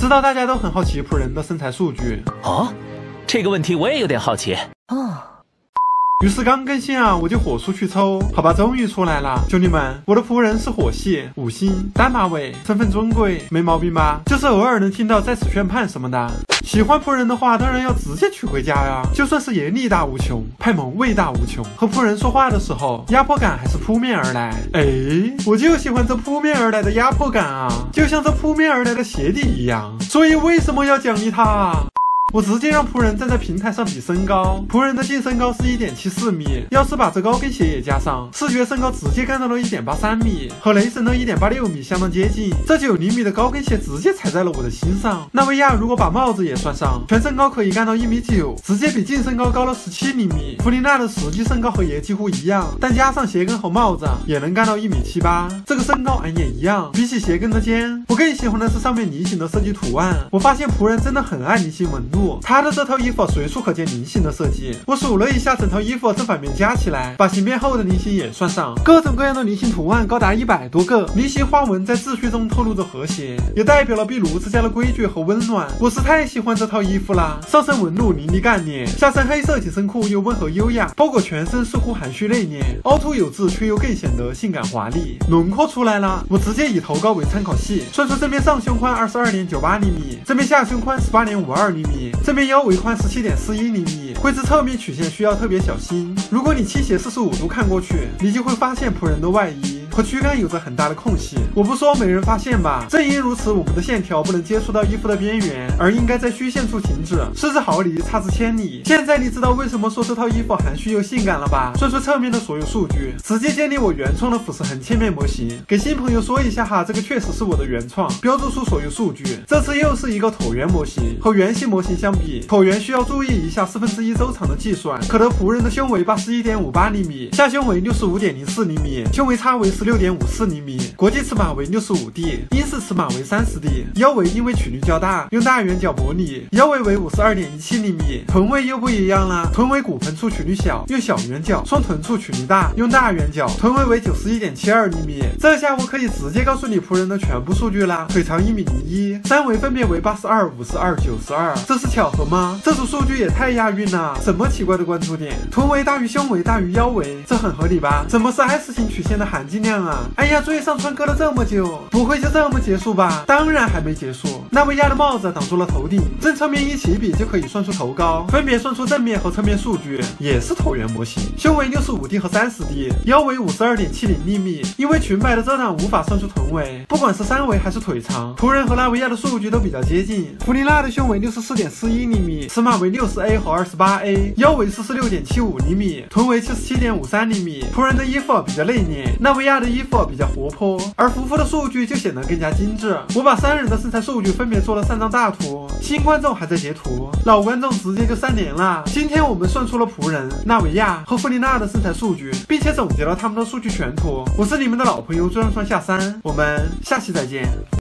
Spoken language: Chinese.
知道大家都很好奇仆人的身材数据哦，这个问题我也有点好奇哦。 于是刚更新啊，我就火速去抽，好吧，终于出来了，兄弟们，我的仆人是火系5星单马尾，身份尊贵，没毛病吧？就是偶尔能听到在此宣判什么的。喜欢仆人的话，当然要直接娶回家呀！就算是爷力大无穷，派蒙味大无穷，和仆人说话的时候，压迫感还是扑面而来。哎，我就喜欢这扑面而来的压迫感啊，就像这扑面而来的鞋底一样。所以为什么要奖励他啊？我直接让仆人站在平台上比身高，仆人的净身高是 1.74 米，要是把这高跟鞋也加上，视觉身高直接干到了 1.83 米，和雷神的 1.86 米相当接近。这90厘米的高跟鞋直接踩在了我的心上。纳维亚如果把帽子也算上，全身高可以干到1.9米，直接比净身高高了17厘米。弗琳娜的实际身高和爷几乎一样，但加上鞋跟和帽子也能干到1.78米。这个身高俺也一样。比起鞋跟的尖，我更喜欢的是上面菱形的设计图案。我发现仆人真的很爱菱形纹路。他的这套衣服随处可见菱形的设计，我数了一下，整套衣服正反面加起来，把形变后的菱形也算上，各种各样的菱形图案高达100多个。菱形花纹在秩序中透露着和谐，也代表了壁炉之家的规矩和温暖。我是太喜欢这套衣服啦！上身纹路凌厉干练，下身黑色紧身裤又温和优雅，包裹全身似乎含蓄内敛，凹凸有致却又更显得性感华丽。轮廓出来了，我直接以头高为参考系，算出正面上胸宽 22.98 厘米，正面下胸宽 18.52 厘米，正面腰围宽 17.41 厘米，绘制侧面曲线需要特别小心。如果你倾斜45度看过去，你就会发现仆人的外衣和躯干有着很大的空隙，我不说没人发现吧。正因如此，我们的线条不能接触到衣服的边缘，而应该在虚线处停止，失之毫厘，差之千里。现在你知道为什么说这套衣服含蓄又性感了吧？算出侧面的所有数据，直接建立我原创的俯视横切面模型。给新朋友说一下哈，这个确实是我的原创，标注出所有数据。这次又是一个椭圆模型，和圆形模型相比，椭圆需要注意一下1/4周长的计算。可得仆人的胸围81.58厘米，下胸围65.04厘米，胸围差为16.54厘米，国际尺码为 65D， 英式尺码为 30D。 腰围因为曲率较大，用大圆角模拟，腰围为52.17厘米。臀围又不一样啦，臀围骨盆处曲率小，用小圆角，双臀处曲率大，用大圆角，臀围为91.72厘米。这下我可以直接告诉你仆人的全部数据啦，腿长1.01m，三围分别为82、52、92。这是巧合吗？这组数据也太押韵了，什么奇怪的关注点？臀围大于胸围大于腰围，这很合理吧？怎么是 S 型曲线的含金量啊？哎呀，追上川哥了这么久，不会就这么结束吧？当然还没结束。纳维亚的帽子挡住了头顶，正侧面一起比就可以算出头高，分别算出正面和侧面数据，也是椭圆模型。胸围 65D 和 30D， 腰围52.70厘米。因为裙摆的遮挡无法算出臀围，不管是三围还是腿长，仆人和纳维亚的数据都比较接近。弗琳娜的胸围 64.41厘米，尺码为 60A 和 28A， 腰围46.75厘米，臀围77.53厘米。仆人的衣服比较内敛，纳维亚的衣服比较活泼，而夫妇的数据就显得更加精致。我把三人的身材数据分别做了3张大图，新观众还在截图，老观众直接就3连了。今天我们算出了仆人、纳维亚和弗琳娜的身材数据，并且总结了他们的数据全图。我是你们的老朋友专双下山，我们下期再见。